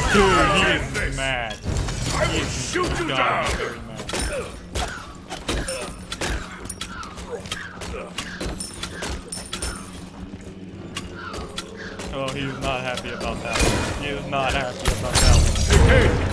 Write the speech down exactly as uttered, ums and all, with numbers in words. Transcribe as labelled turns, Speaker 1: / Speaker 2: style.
Speaker 1: Dude, he is mad.
Speaker 2: I will shoot you down.
Speaker 1: Very mad. Oh, he's not happy about that one. He is not happy about that one.
Speaker 2: Hey, hey.